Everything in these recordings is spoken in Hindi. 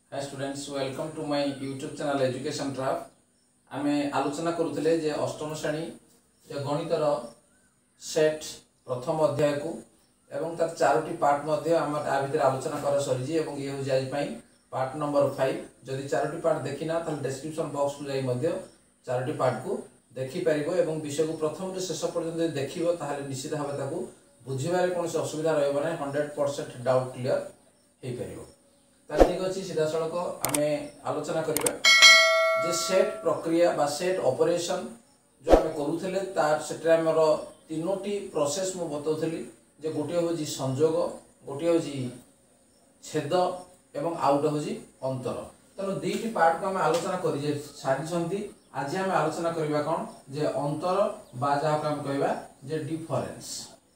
Hi students, welcome to my YouTube channel education trap. आमे आलोचना करुले जे अष्टम श्रेणी जे गणितर सेट प्रथम अध्याय को एवं तार चारोटी पार्ट मध्ये आम आ भितर आलोचना कर सरी एवं ये हो आज पार्ट नंबर 5। जदि चारोटी पार्ट देखिना ताल डिस्क्रिप्शन बॉक्स को जाई मध्ये चारोटी पार्ट को देखि परिबो एवं विषय को प्रथम रे शेष पर्यंत देखिबो ताहाले निश्चित भाबे ताकू बुझिबारे कोनोसी असुविधा रहबो नै। 100% डाउट क्लियर हे परिबो। ठीक अच्छे सीधा सड़क आम आलोचना करवा जे सेट प्रक्रिया बा सेट ऑपरेशन जो आम करूले तार से आमर तीनोटी प्रोसेस मु बताऊली जे गोटे हूँ संजोग, गोटे हूँ छेद एवं आउट हूँ अंतर। तेणु दुईटी पार्ट को आम आलोचना कर सारी। आज आम आलोचना करवा कौन जे अंतर बा जहाँ आम कहवा जे डिफरेंस।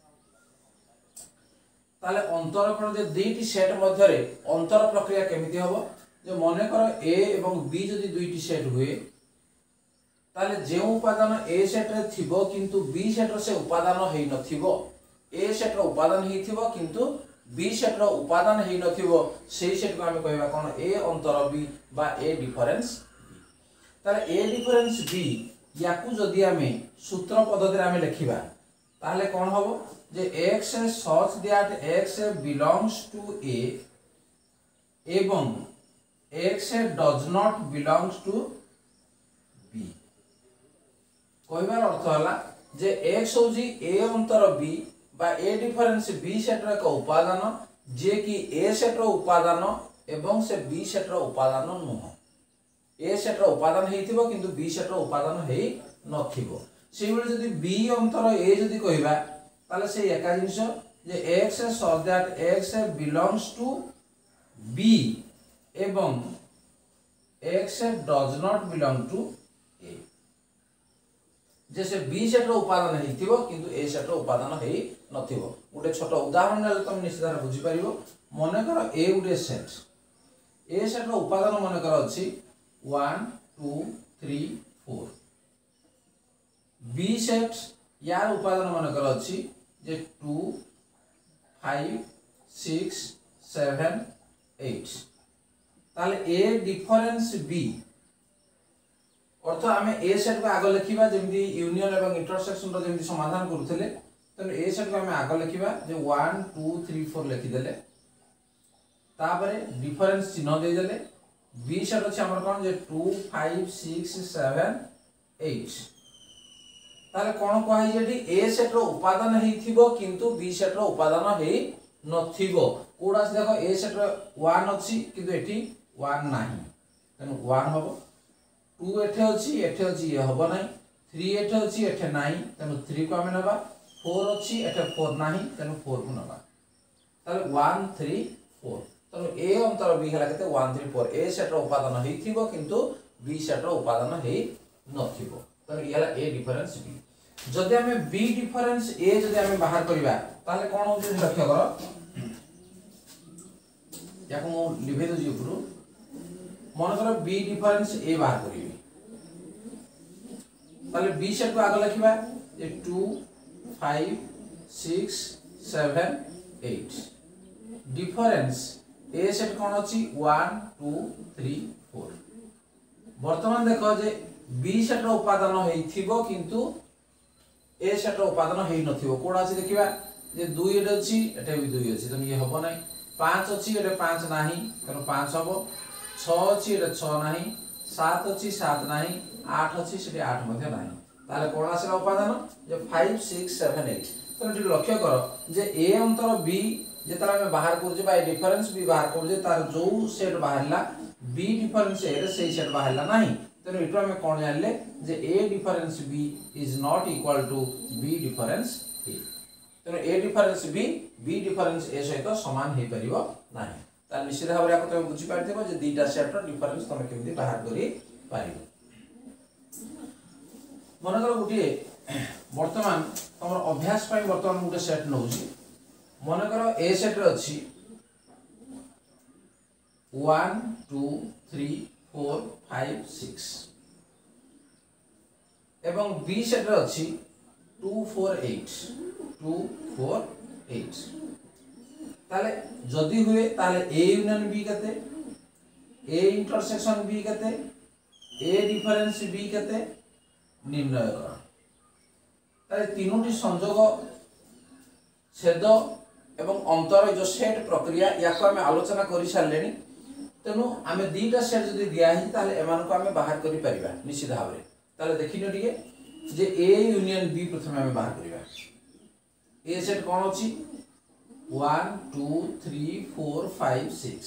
ताले अंतर कौन जे दुईटी सेट मध्य अंतर प्रक्रिया केमिति हबो जे मन कर ए एवं बी जदि दुईटी सेट हुए ताले जे उपादान ए सेट रे थिबो किंतु बी सेट रे से उपादान हेई नथिबो, ए सेट रो उपादान हेई थिबो किंतु बी सेट रो उपादान हेई नथिबो, सेही सेट को हम कहबा कोन ए अंतर बी बा ए डिफरेंस बी। ताले ए डिफरेंस बी याकू जदि आमे सूत्र पद्धति रे आमे लिखिबा ताले कोन हबो जे x such that x belongs to A एवं x does not belongs to B। कहबार अर्थ हला जे x होजी A अंतर B बा A डिफरेंस B सेट रो एक उपादान जे कि A सेट रो उपादान एवं से B सेट रो उपादान नुह। A सेट रो उपादान हेइथिबो किंतु B सेट रो उपादान हेइ नथिबो। सेहि बेले जदि B अंतर A जदि कहबा ताले से एका जिनिस जे x such that x belongs to B एवं x does not belong to A। जैसे B सेट रो उपादान हेइथिबो किंतु A सेट रो उपादान हेइ नथिबो। गोटे छोट उदाहरण ले तुम निश्चित भाबे बुझी परिबो। मन कर A गोटे सेट, A सेट रो उपादान मन कर अछि 1 2 3 4। B सेट यार उपादान मन कर अछि जे 2 5 6 7 8। ताले ए डिफरेंस बी अर्थ आमे ए सेट को आगे लिखिबा जेमि यूनियन एवं इंटरसेक्शन रो जेमि समाधान करूथले। तने ए सेट को आमे आगे लिखिबा जे 1 2 3 4 लिखि देले तापरे डिफरेंस चिन्ह दे देले। बी सेट अछि हमर कोन जे 2 5 6 7 8। ताले कोन कहै जेडी ए सेट रो उपादान हेइथिबो किंतु बी सेट रो उपादान हेइ नथिबो। कोडा से देखो ए सेट रो 1 अछि किंतु एठी 1 नाही, तने 1 हबो। 2 एठे अछि ये हबो नाही। 3 एठे अछि एठे नाही, तने 3 को हम नबा। 4 अछि एठे 4 नाही, तने 4 को नबा। ताले 1 3 4। तने ए अंतर बी हला केते 1 3 4। ए सेट रो उपादान हेइथिबो किंतु बी सेट रो उपादान हेइ नथिबो। तने ये हला ए डिफरेंस बी। जदि हमें बी डिफरेंस ए जदि हमें बाहर करिबा ताले कोन हो जे लक्ष्य करो याको मो लिभे दो जिपुरु। मन कर बी डिफरेंस ए बाहर करिबी ताले बी सेट को आगे लिखिबा जे 2 5 6 7 8। डिफरेंस ए सेट कोन अछि 1 2 3 4। वर्तमान देखो जे बी सेट रो उपादान हेइथिबो किंतु ए सेट रो उपादान हेइ नथिबो। कोडा अछि देखिबा जे 2 एटे अछि एटे भी 2 अछि, तने ये हबो नै। 5 अछि एटे 5 नाही, तने 5 हबो। 6 अछि एटे 6 नाही। 7 अछि 7 नाही। 8 अछि सेटे 8 मध्ये नाही। ताले कोन आसीला उपादान जे 5 6 7 8। तने ठीक लक्ष्य करो जे ए अंतर बी जेतरा हम बाहर कर जे बा डिफरेंस बी बाहर कर जे तार जो सेट बाहरला बी डिफरेंस ए रे सेही सेट बाहरला नाही। तेणु एटू आम कौन जानले जे A difference B is not equal to B difference A. तेणु A difference B difference A सहित समान हे परिबो नाही। ता निश्चित भाव रे तुम बुझी पारथिबो जे दीटा सेट रो डिफरेंस तुम केमिति बाहर करी पारिबो। मन कर गुटी वर्तमान तुम अभ्यास पई वर्तमान गुटे सेट नउची। मन कर ए सेट रे अछि 1 2 3 4 5 6 एवं बी सेट रे अछि 2 4 8 2 4 8। ताले जदि हुए ताले ए यूनियन बी केते ए इंटरसेक्शन बी केते ए डिफरेंस बी केते निर्णय कर। ताले तीनोटी संयोग छेद एवं अंतर जो सेट प्रक्रिया या को आम आलोचना कर सारे। तेणु आम दीटा सेट जब दिखाई ताले एमान को आम बाहर करि परिबा निश्चित भाव में। ताले देखिनो टिके जे ए यूनियन बी प्रथम आम बाहर करिबा। ए सेट कौन अच्छी 1 2 3 4 5 6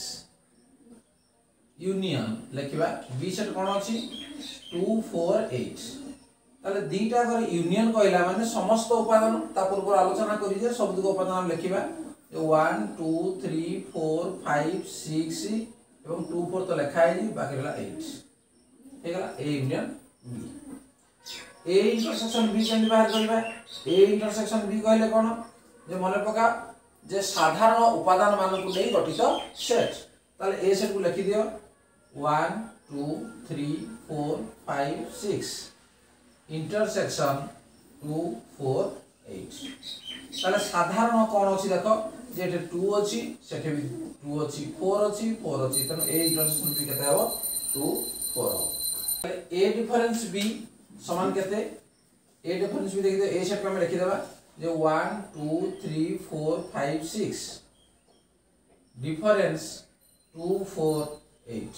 यूनियन लिखा। बी सेट कौन अच्छी 2 4 8। ताले दीटा कर यूनियन कहला माने समस्त उपादान ता पूर्व आलोचना करी जे सब दुक उपादान लिखिबा 1 2 3 4 5 6 एवं 2 4 तो लिखा है बाकी रहला 8 हे गला A union B. A intersection B केन बाहर करबा। ए इंटरसेक्शन बी कहले कोन जे मन पका जे साधारण उपादान मान को नहीं गठित सेट। ताले ए सेट को लिखि दियो 1 2 3 4 5 6 इंटरसेक्शन 2 4 8। ताले साधारण कौन अछि देखो जे 2 अछि सेठे भी 2 अछि 4 अछि 4 अछि। तनो ए इंटरसेक्शन बी केते हो 2 4 हो। ताले ए डिफरेंस बी समान केते ए डिफरेंस बी देखि दे ए सेट को हम लिखि देबा जे 1 2 3 4 5 6 डिफरेंस 2 4 8।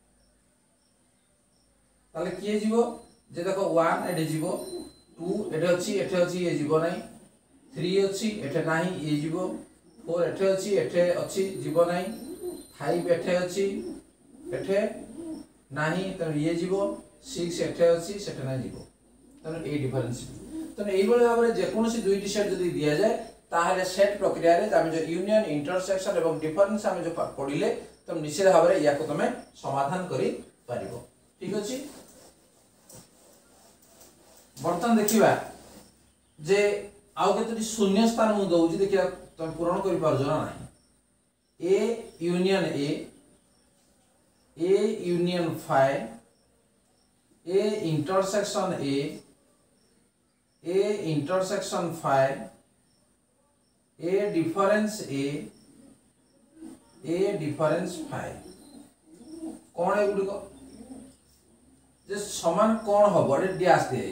ताले किए जीवो जे देखो 1 एडे जीवो 2 एठे अछि ये जीवो नाही 3 अछि एठे नाही ये जीवो 4 एठे अछि जीवो नाही 5 एठे अछि एठे नाही त ये जीवो 6 एठे अछि सेठे नाही जीवो। तने ए डिफरेंस तने एई बळे भाबरे जे कोनोसी दुईटी सेट जदी दिया जाय ताहले सेट प्रक्रिया रे हम जो यूनियन इंटरसेक्शन एवं डिफरेंस हम जो पढिले त निश्चित भाबरे या को तमे समाधान करि परिबो। ठीक अछि। बर्तन देखिबा जे आउ केतोटी शून्य स्थान मु दउजी देखिया तुम पूर्ण करि पारजो ना नाही। A union phi A intersection A intersection phi A difference phi कौन है गुडी को जे समान कौन हो बड़े डैश दे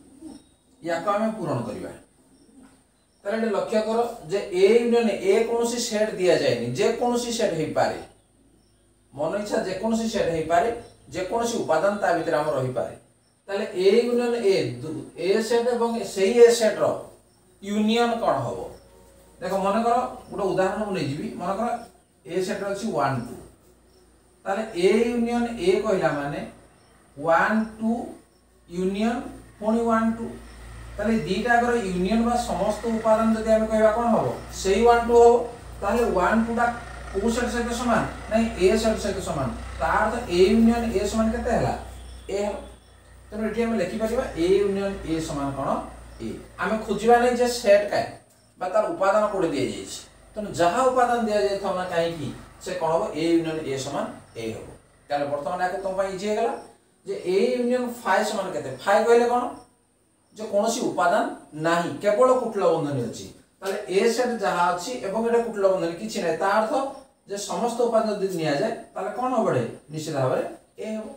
या को हमें पूर्ण करिबा। ताले लक्ष्य करो जे ए यूनियन ए कोनोसी सेट दिया जायनी जे कोनोसी सेट हे पारे मन इच्छा जे कोनोसी सेट हे पारे जे कोनोसी उपादान ता भीतर हम रही पारे। ताले ए यूनियन ए सेट एवं सेही ए सेट रो यूनियन कोन होबो देखो मन करो गोटे उदाहरण मु नै जीवी। मन करो ए सेट अछि 1 2 ताले ए यूनियन ए कहला माने 1 2 यूनियन पुणी 1 2 ताले दीटा अगर यूनियन बा समस्त उपादान जदि हम कहबा कोन होबो सेही 1 2 होबो। ताले 1 2 टा को सेट सहित समान नहीं ए सेट सहित समान तार तो ए यूनियन ए समान केते हला ए। तनो एठी हम लिखि परिबा ए यूनियन ए समान कोन ए। आमे खोजिबा नै जे सेट काय बा तार उपादान कोड दिया जायछि। तनो जहा उपादान दिया जाय थना काहे की से कोन होबो ए यूनियन ए समान ए होबो। ताले वर्तमान आके तुम पई इजी हे गला जे ए यूनियन फाइ समान केते फाइ कहले कोन जे कोनोसी उपादान नाही केवल कुटल बंधन अछि। ताले ए सेट जहा अछि एवं एटा कुटल बंधन किछि नै ता अर्थ जे समस्त उपादान यदि निया जाय ताले कोन होबडे निश्चित भाबरे ए होबो।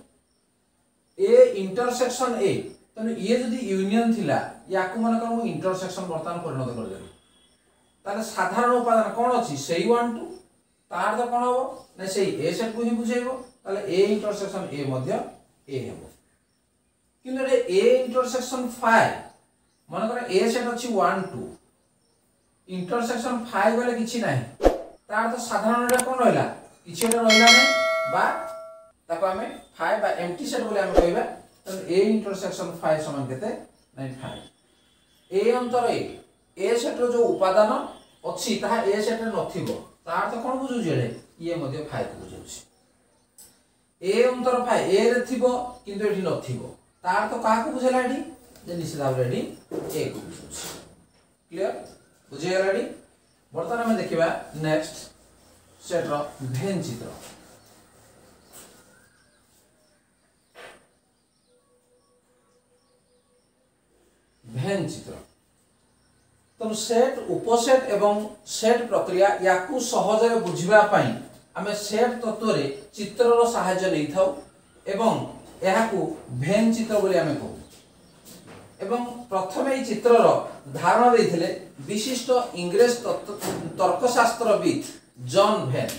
ए इंटरसेक्शन ए तने ये जदि यूनियन थिला याकु मन कर मु इंटरसेक्शन वर्तमान परिणत कर देबो। ताले साधारण उपादान कोन अछि सेही 1 2 तार तो कोन होबो नै सेही ए सेट को ही बुझाइबो। ताले ए इंटरसेक्शन ए मध्य ए हेबो। किंतु ए इंटरसेक्शन फाइ मन कर ए सेट अछि 1 2 इंटरसेक्शन फाइ गले किछि नाही तार तो साधारण रे कोन रहला किछि रे रहला नै बा ताको हमें फाइ बा एम्प्टी सेट बोले हम कहबा। त ए इंटरसेक्शन फाइ समान केते नै फाइ ए अंतर ए सेट रो जो उपादान अछि ता ए सेट रे नथिबो तार तो कोन बुझु जे ये मध्य फाइ को बुझुछि। ए अंतर फाइ ए रे थिबो किंतु एठी नथिबो तार तो का को बुझेला एठी जे निश्चित भाव रे एठी ए को बुझुछि। क्लियर बुझे गेला एठी। वर्तमान हम देखिबा नेक्स्ट सेट रो भेन चित्र। भेन चित्र तो सेट उपसेट एवं सेट प्रक्रिया याकू सहजरे बुझिबा पई आमे सेट तत्व रे चित्र रो सहायता नै थाउ एवं एहाकू भेन चित्र बोली आमे कहू एवं प्रथमे ई चित्र रो धारणा दैथिले विशिष्ट इंग्लिश तर्कशास्त्रविद जॉन भेन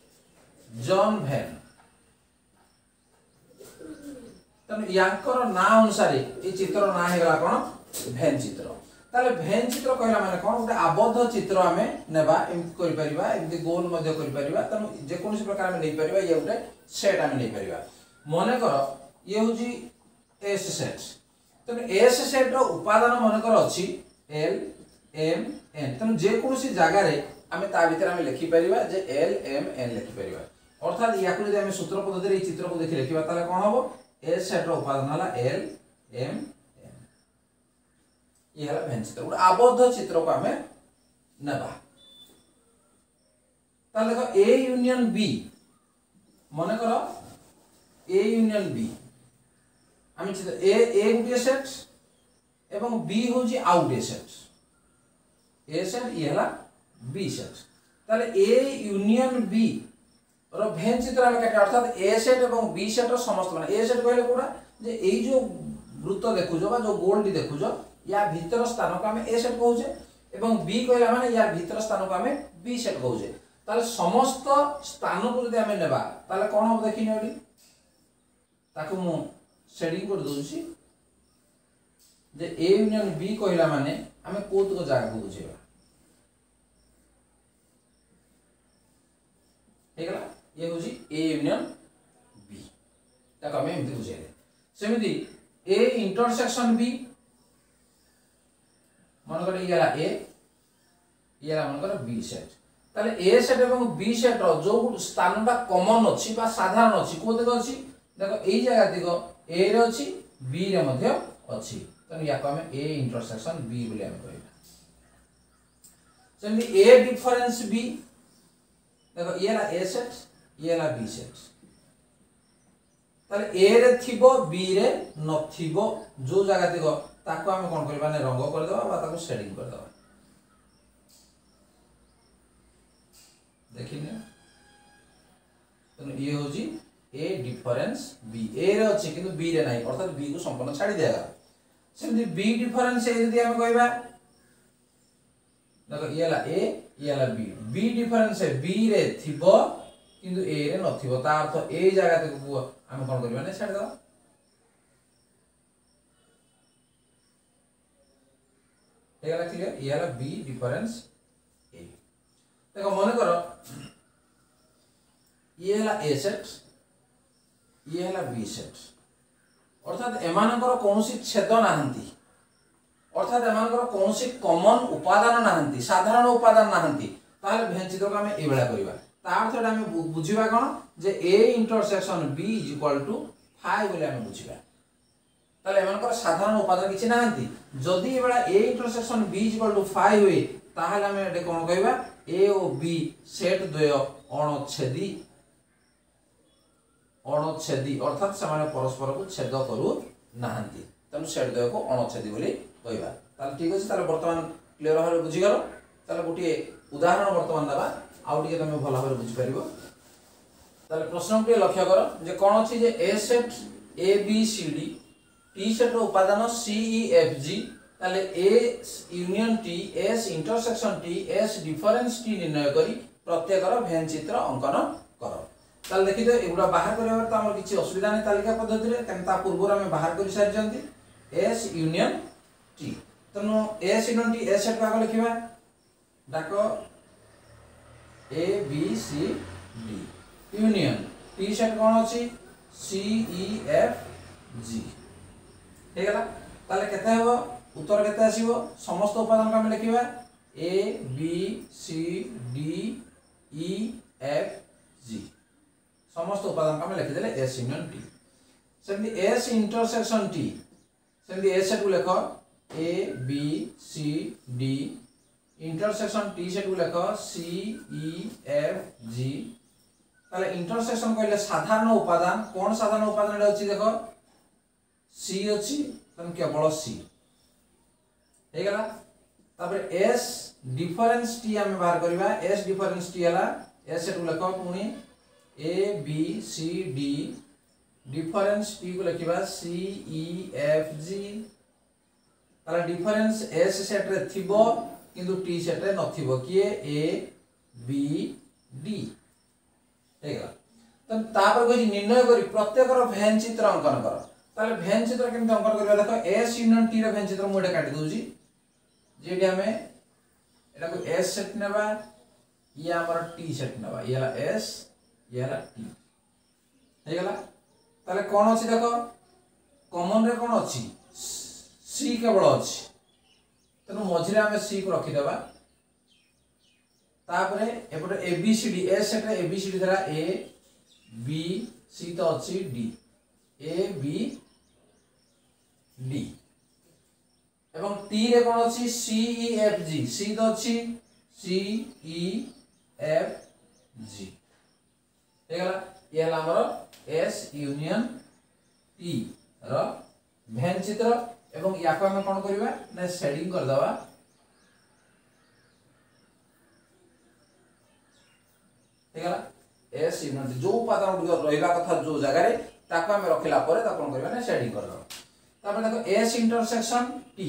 तनु यांकर ना अनुसार ई चित्र ना हेगला कोन भेन चित्र ताले भेन चित्र कहला माने कोन गोटे आबद्ध चित्र आमे नेबा एमति करि परिबा एमति गोल मध्ये करि परिबा तनु जे कोनसी प्रकार आमे नै परिबा ये गोटे सेट आमे नै परिबा मने कर ये होजी एस सेट तनु एस सेट रो उपादान मने कर अछि एल एम एन तनु जे कोनसी जागा रे आमे ता भीतर आमे लिखि परिबा जे एल एम एन लिखि परिबा अर्थात याकु जदि आमे सूत्र पद्धति रे चित्र को देखि लिखिबा ताले कोन हबो एस सेट रो उपादान हला एल एम एन ये हला भेन चित्र उड आबद्ध चित्र को आमे नेबा ताले देखो ए यूनियन बी मने करो ए यूनियन बी आमे चित्र ए गुटे सेट एवं बी होजी आउट ए सेट ये हला बी सेट ताले ए यूनियन बी रो भेन चित्र आमे काटे अर्थात ए सेट एवं बी सेट रो समस्त माने ए सेट कहले कोडा जे एई जो वृत्त देखुजो बा जो गोल डी देखुजो या भीतर स्थान को आमे ए सेट कहूजे एवं बी कहला माने या भीतर स्थान को आमे बी सेट कहूजे ताले समस्त स्थान को जदि आमे नेबा ताले कोन हो देखिनि ओडी ताकू मु शेडिंग कर दोछि जे ए यूनियन बी कहला माने आमे कोत को जागा को बुझेबा हेगला ये होजी ए यूनियन बी ताको आमे एमति बुझेले सेमिति ए इंटरसेक्शन बी मन कर येला ए येला मन कर बी सेट ताले ए सेट एवं बी सेट रो जो स्थानटा कॉमन अछि बा साधारण अछि को देखो अछि देखो एई जगह देखो ए रे अछि बी रे मध्ये अछि तने याको हमें ए इंटरसेक्शन बी बोले हम कहबा सेमिति ए डिफरेंस बी देखो येला ए सेट येला बी सेट ताले ए रे थिबो बी रे नथिबो जो जगह देखो ताको हम कोन करबा ने रंग कर देबा बा ताको शेडिंग कर देबा देखिने तने ये होजी ए डिफरेंस बी ए रे अछि किंतु बी रे नाही अर्थात बी को संपूर्ण छाडी देगा सेमति बी डिफरेंस ए यदि हम कहबा देखो येला बी डिफरेंस है बी रे थिबो किंतु ए रे नथिबो ता अर्थ ए जगह तक हम कोन करबा ने छाड दो एला क्लियर येला बी डिफरेंस ए देखो मन करो येला ए सेट येला बी सेट अर्थात एमानकर कोनोसी छेद नाहंती अर्थात एमानकर कोनोसी कॉमन उपादान नाहंती साधारण उपादान नाहंती ताले भेन चित्र को हमें एबेला करिबा ता अर्थटा हमें बुझिबा कोन जे A intersection B is equal to 5 बोले हमें बुझिबा ताले एमानकर साधारण उपादान किछि नाहंती जदी एबेला A intersection B is equal to 5 होई ताहाले हमें एटे कोन कहबा ए ओ बी सेट द्वय अणछेदी अर्थात समान परस्पर को छेद करू नाहंती तनु सेट द्वय को अणछेदी बोली कहबा ताले ठीक अछि ताले वर्तमान क्लियर भाबे बुझि गलो ताले गोटे उदाहरण वर्तमान दबा आउ टिके तमे भला भाबे बुझि परिबो ताले प्रश्न के लक्ष्य करो जे कोन अछि जे A set A B C D T set रो उपादान सी ई एफ जी ताले A union T S intersection T S difference T निर्णय करी प्रत्येक रो भेन चित्र अंकन करो ताले देखि दे एगुडा बाहर करबा त हमर किछि असुविधा नै तालिका पद्धति रे तंता पूर्व रे हम बाहर करि सारि जंती एस यूनियन टी तनो S union T S set भाग लिखिबा डाको A B C D union T set कोन अछि सी ई एफ जी हे गला ताले केते हेबो उत्तर केते आसीबो समस्त उपादान का हम लिखिबा A B C D E F G समस्त उपादान का हम लिखि देले एस यूनियन टी सेमि एस इंटरसेक्शन टी सेमि एस सेट को लिखो A B C D intersection T set को लिखो सी ई एफ जी ताले इंटरसेक्शन कहले साधारण उपादान कोन साधारण उपादान रे अछि देखो सी अछि तन केवल सी हे गला तापर एस डिफरेंस टी हम बाहर करबा एस डिफरेंस टी हला ए सेट को लिख पुणी A B C D difference T को लिखा सी ई एफ जी ताला डिफरेंस एस सेट रे थिबो किंतु टी सेट रे नथिबो किए ए बी डी हेगा तब तापर कोइ निर्णय करी प्रत्येक रो भेन चित्र अंकन कर ताले भेन चित्र केमते अंकन करबा देखो एस यूनियन टी रो भेन चित्र मोडे काटी दोजी जेडी हमें एटा को एस सेट नेबा ये हमर टी सेट नेबा ये ला एस ये ला टी हेगला ताले कोन अछि देखो कॉमन रे कोन अछि सी केवल अछि तनु मझिरे हमें सी को रखि देबा तापरे एपटे A B C D A set रे ए बी सी डी धरा ए बी सी तो अछि डी ए बी डी एवं टी रे कोन अछि सी ई एफ जी सी तो अछि सी ई एफ जी हेगला ये हला हमर एस यूनियन टी रो भेन चित्र एवं याको हम कोन करबा ना शेडिंग कर दवा हेगला एस यूनियन जो उपादान रहिबा कथा जो जगह रे ताको हम रखिला परे ता कोन करबा ना शेडिंग कर दवा तापर देखो एस इंटरसेक्शन टी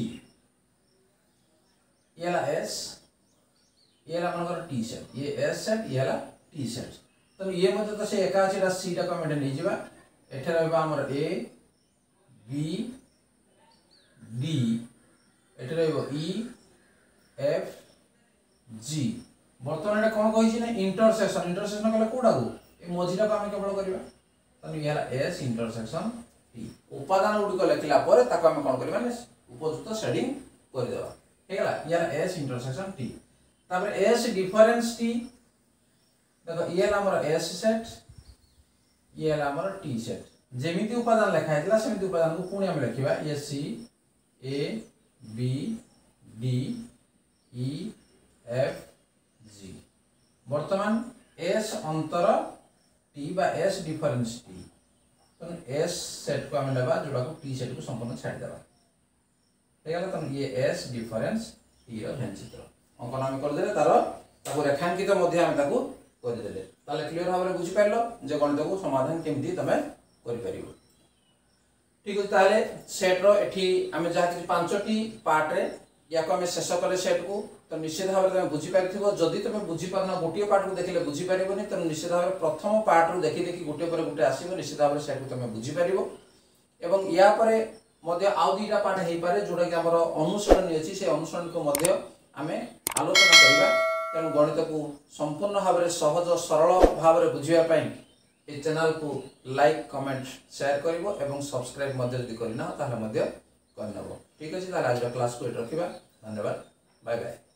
ये ला एस ये ला मन कर टी सेट ये एस सेट ये ला टी सेट तो ये मते तो से एका छिटा सी टा कमेंट नै जिबा एठे रहबा हमर ए बी डी एठे रहबो ई एफ जी बर्तमान एटा कोन कहि छि ना इंटरसेक्शन इंटरसेक्शन कले कोडा गो ए मझिटा को हम केवल करबा तनु याला एस इंटरसेक्शन टी उपादान गुडी को लेखिला परे ताको हम कोन करबा ना उपयुक्त शेडिंग कर देबा हेगला याला एस इंटरसेक्शन टी तापर एस डिफरेंस टी देखो ये हमर एस सेट ये हमर टी सेट जेमिति उपादान लिखा हैतला सेमिति उपादान को पुणी हम लिखिबा ये C A B D E F G वर्तमान एस अंतर टी बा एस डिफरेंस टी तो एस सेट को हम लेबा जोडा को टी सेट को संपूर्ण छाड़ देबा हेगला त ये एस डिफरेंस टी रो भेन चित्र अंकन हम कर देले तारो ताको रेखांकित मध्ये हम ताको कर देले ताले क्लियर भाबरे बुझि पाइलो जे गणित को समाधान केमती तमे करि परिबो ठीक अछि ताले सेट रो एठी हम जा कि पांचटी पार्ट रे या को हम शेष करे सेट को तो निश्चित भाबरे तमे बुझि पाइथिबो जदी तमे बुझि पारना गोटिए पार्ट को देखिले बुझि परिबोनी त निश्चित भाबरे प्रथम पार्ट रो देखि देखि गोटे पर गोटे आसीबो निश्चित भाबरे सेट को तमे बुझि परिबो एवं या परे मध्ये आउ दुईटा पार्ट हेई पारे जोडा कि हमर अनुसरण अछि से अनुसरण को मध्ये आमे आलोचना करिबा तेणु गणित को संपूर्ण भाव में सहज सरल भाव में बुझिया पाई ए चैनल को लाइक कमेंट शेयर करिवो एवं सब्सक्राइब मध्ये जदि करिना ताले मध्ये करनबो ठीक अछि ताले आज क्लास को रखिबा धन्यवाद बाय बाय।